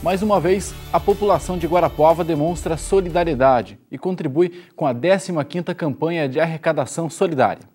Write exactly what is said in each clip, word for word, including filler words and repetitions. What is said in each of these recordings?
Mais uma vez, a população de Guarapuava demonstra solidariedade e contribui com a décima quinta campanha de arrecadação solidária.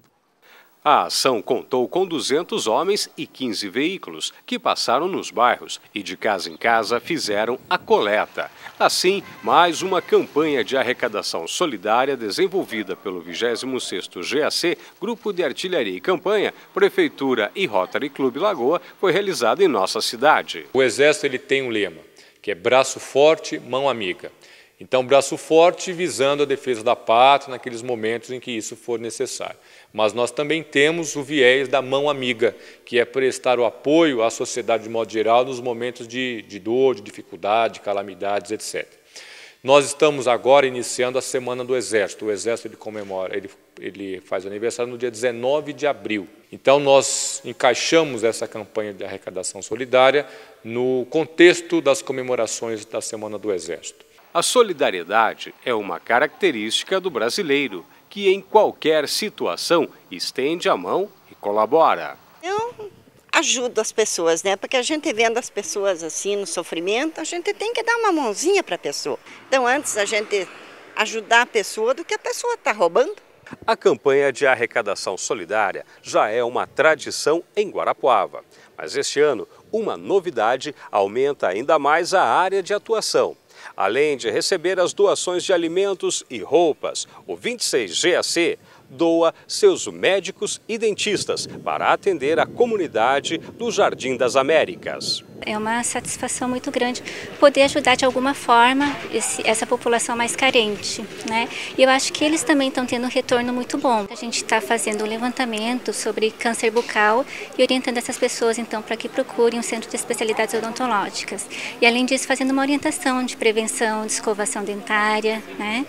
A ação contou com duzentos homens e quinze veículos que passaram nos bairros e de casa em casa fizeram a coleta. Assim, mais uma campanha de arrecadação solidária desenvolvida pelo vigésimo sexto G A C, Grupo de Artilharia e Campanha, Prefeitura e Rotary Clube Lagoa, foi realizada em nossa cidade. O Exército ele tem um lema, que é braço forte, mão amiga. Então, braço forte visando a defesa da pátria naqueles momentos em que isso for necessário. Mas nós também temos o viés da mão amiga, que é prestar o apoio à sociedade de modo geral nos momentos de, de dor, de dificuldade, calamidades, etcétera. Nós estamos agora iniciando a Semana do Exército. O Exército ele comemora, ele, ele faz aniversário no dia dezenove de abril. Então, nós encaixamos essa campanha de arrecadação solidária no contexto das comemorações da Semana do Exército. A solidariedade é uma característica do brasileiro, que em qualquer situação estende a mão e colabora. Eu ajudo as pessoas, né? Porque a gente vendo as pessoas assim no sofrimento, a gente tem que dar uma mãozinha para a pessoa. Então, antes a gente ajudar a pessoa do que a pessoa está roubando. A campanha de arrecadação solidária já é uma tradição em Guarapuava. Mas este ano, uma novidade aumenta ainda mais a área de atuação. Além de receber as doações de alimentos e roupas, o vinte e seis G A C doa seus médicos e dentistas para atender a comunidade do Jardim das Américas. É uma satisfação muito grande poder ajudar de alguma forma esse, essa população mais carente, né? E eu acho que eles também estão tendo um retorno muito bom. A gente está fazendo um levantamento sobre câncer bucal e orientando essas pessoas então para que procurem um centro de especialidades odontológicas. E além disso fazendo uma orientação de prevenção de escovação dentária, né?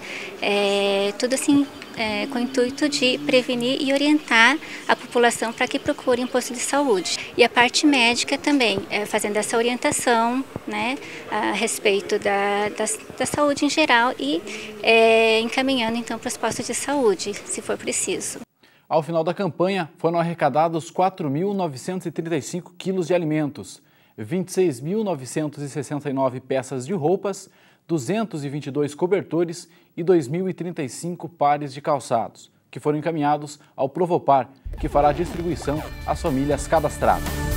É, tudo assim é, com o intuito de prevenir e orientar a população para que procurem um posto de saúde. E a parte médica também, é, fazendo essa orientação, né, a respeito da, da, da saúde em geral e é, encaminhando então para os postos de saúde, se for preciso. Ao final da campanha, foram arrecadados quatro mil novecentos e trinta e cinco quilos de alimentos, vinte e seis mil novecentos e sessenta e nove peças de roupas, duzentos e vinte e dois cobertores e dois mil e trinta e cinco pares de calçados, que foram encaminhados ao Provopar, que fará a distribuição às famílias cadastradas.